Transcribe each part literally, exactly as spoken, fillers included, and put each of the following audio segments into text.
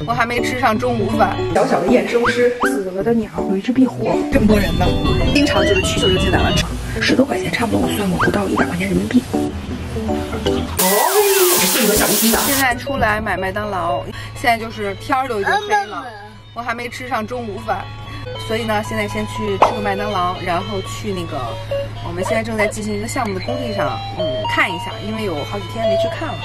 我还没吃上中午饭。 小小的验收师，死了的鸟，有一只壁虎，这么多人呢，经常就是蛐蛐就进来了，十多块钱，差不多我算过不到一百块钱人民币。哦，是个小一斤的。 现在出来买麦当劳，现在就是天儿都已经黑了，我还没吃上中午饭，所以呢，现在先去吃个麦当劳，然后去那个我们现在正在进行一个项目的工地上，嗯，看一下，因为有好几天没去看了。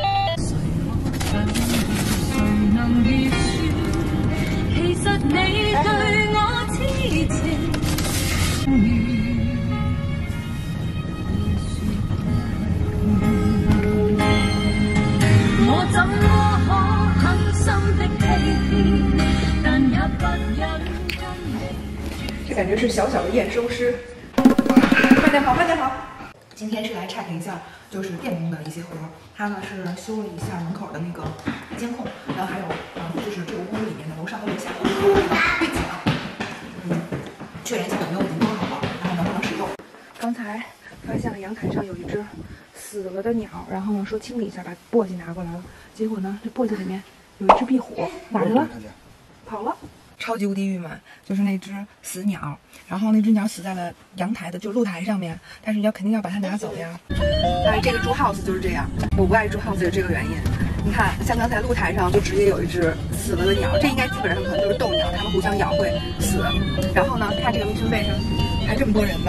这感觉是小小的验收师。慢点跑，慢点跑。今天是来 check 一下，就是电工的一些活。他呢是修了一下门口的那个监控，然后还有呃，就是这个屋里面的楼上和楼下的那个柜子啊，嗯，确认一下有没有已经装好了，然后能不能使用。刚才发现了阳台上有一只死了的鸟，然后呢说清理一下，把簸箕拿过来了。结果呢，这簸箕里面有一只壁虎，哪儿去了？跑了。 超级无敌郁闷，就是那只死鸟，然后那只鸟死在了阳台的就露台上面，但是你要肯定要把它拿走呀。哎，这个住 house 就是这样，我不爱住 house 是这个原因。你看，像刚才露台上就直接有一只死了的鸟，这应该基本上可能就是斗鸟，它们互相咬会死。然后呢，看这个围裙背上还这么多人呢，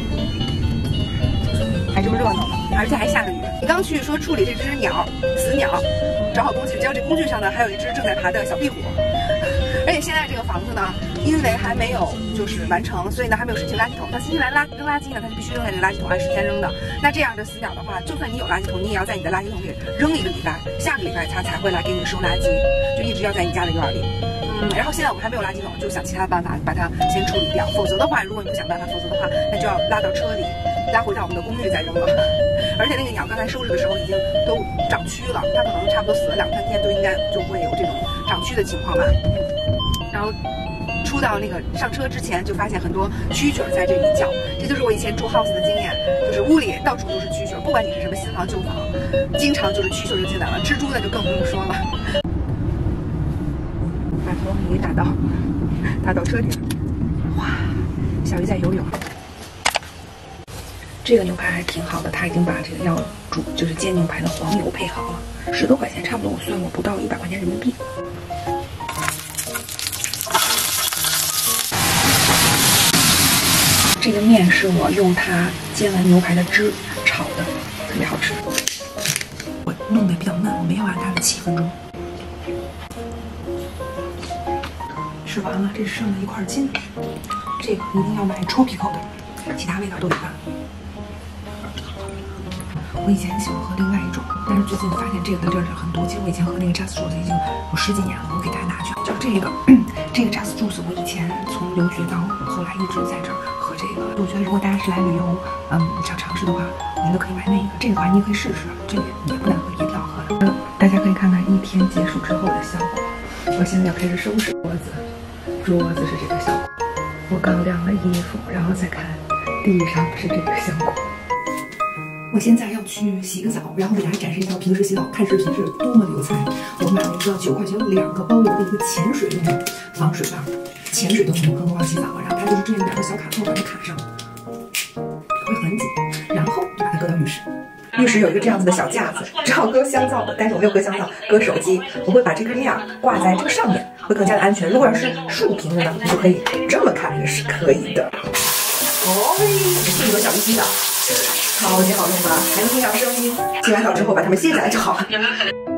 还这么热闹呢，而且还下着雨。你刚去说处理这只鸟死鸟，找好工具，结果这工具上呢还有一只正在爬的小壁虎。 而且现在这个房子呢，因为还没有就是完成，所以呢还没有申请垃圾桶。它新西兰垃扔垃圾呢，它是必须扔在这个垃圾桶，按时间扔的。那这样的死鸟的话，就算你有垃圾桶，你也要在你的垃圾桶里扔一个礼拜，下个礼拜它才会来给你收垃圾，就一直要在你家的院里。嗯，然后现在我们还没有垃圾桶，就想其他办法把它先处理掉。否则的话，如果你不想办法，否则的话，那就要拉到车里，拉回到我们的公寓再扔了。而且那个鸟刚才收拾的时候已经都长蛆了，它可能差不多死了两三天，都应该就会有这种长蛆的情况吧。 然后出到那个上车之前，就发现很多蛐蛐在这里叫，这就是我以前住 house 的经验，就是屋里到处都是蛐蛐，不管你是什么新房旧房，经常就是蛐蛐就进来了，蜘蛛呢就更不用说了。把头给打到打到车顶，哇，小鱼在游泳。这个牛排还挺好的，他已经把这个要煮就是煎牛排的黄油配好了，十多块钱，差不多我算过不到一百块钱人民币。 这个面是我用它煎完牛排的汁炒的，特别好吃。我弄得比较嫩，我没有按它的七分钟。吃完了，这剩了一块筋，这个一定要买戳皮口的，其他味道都一般。我以前喜欢喝另外一种，但是最近发现这个的热量很多。其实我以前喝那个 Just Juice 已经有十几年了，我给大家拿去，就是这个这个 Just Juice， 我以前从留学到后来一直在这儿。 这个我觉得，如果大家是来旅游，嗯，想尝试的话，我觉得可以买那个。这个的话，你也可以试试，这个也不难喝，也挺好喝的。大家可以看看一天结束之后的效果。我现在要开始收拾桌子，桌子是这个效果。我刚晾了衣服，然后再看地上是这个效果。我现在要去洗个澡，然后给大家展示一下我平时洗澡看视频是多么的有才。我买了一个九块钱两个包邮的一个潜水用的防水袋。 潜水都能更何况洗澡啊，然后它就是这样两个小卡扣把它卡上，会很紧，然后就把它搁到浴室。浴室有一个这样子的小架子，正好搁香皂的，但是我没有搁香皂，搁手机。我会把这个链挂在这个上面，会更加的安全。如果要是竖屏的呢，你就可以这么看，也是可以的。哦，这个小鱼洗澡，超级好用吧？还能听到声音。洗完澡之后把它们卸下来就好了。